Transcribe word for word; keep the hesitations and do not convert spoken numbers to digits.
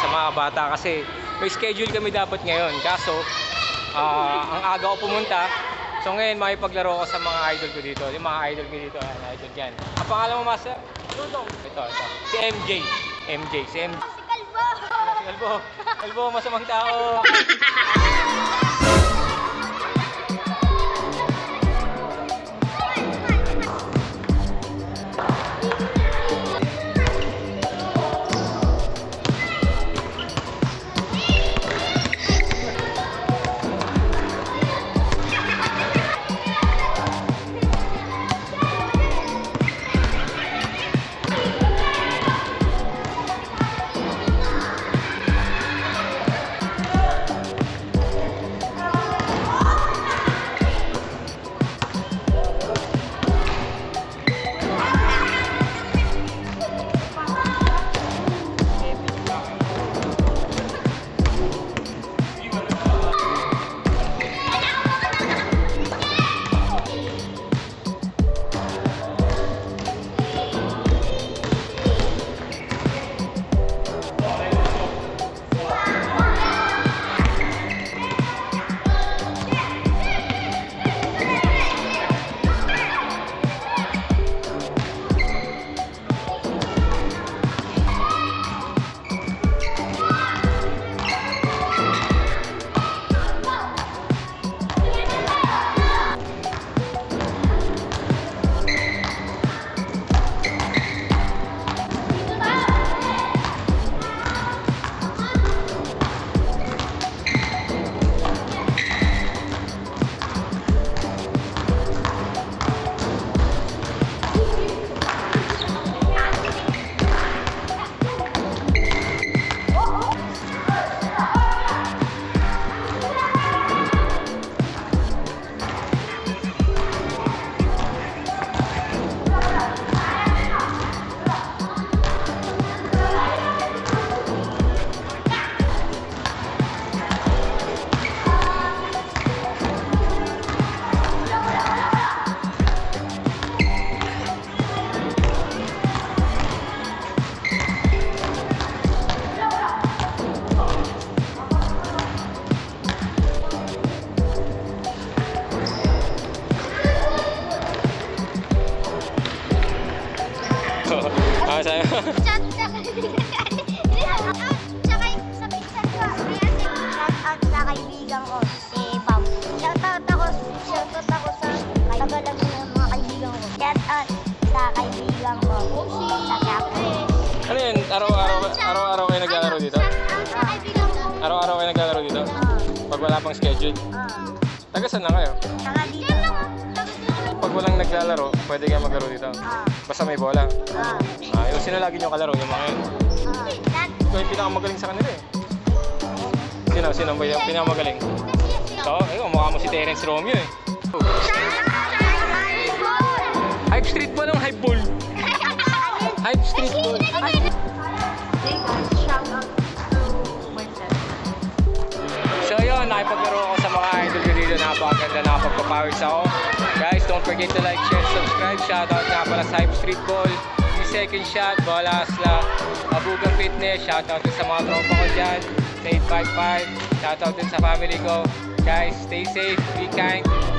sa mga bata kasi may schedule kami dapat ngayon. Kaso, uh, ang aga ko pumunta. So ngayon, makipaglaro ko sa mga idol ko dito. Yung mga idol ko dito, ayan, idol yan. Ang pangalan mo, Master? Ito, ito. Si M J. M J, si M J. Si Kalbo! Si Kalbo. Kalbo, masamang tao. Ah, sa'yo. Chat sa kaibigan. Tsaka sa pinsan ko. Shout out sa kaibigan ko, si Pam. Shout out ako, shout out ako sa kagalang ng mga kaibigan ko. Shout out sa kaibigan ko, sa Capri. Ano yun? Araw-araw araw-araw kayo naglalaro dito? Sa kaibigan ko. Araw-araw kayo naglalaro dito? Pag wala pang schedule? Taga saan na kayo? Saka dito. Pag walang naglalaro, pwede kayo maglaro dito? Basta may bola? Ah. Ah, yung sino lagi nyo kalaro? Yung mga yun? Ikaw yung pinakamagaling sa kanila eh. Sino? Sino ba yung pinakamagaling? Ito? Eh, mukha mo si Terence Romeo eh. Hype Street Ball ang Hype Ball? Hype Street Ball. So yun, nakipaglaro ako sa mga idol ko dito. Napakaganda, napagpapawis ako. Guys, don't forget to like, share, subscribe. Shoutout nga pala sa Hype Street Ball. Yung second shot, bola asla. Abugang Fitness. Shoutout din sa mga tropa ko dyan. Sa eight five five. Shoutout din sa family ko. Guys, stay safe, be kind.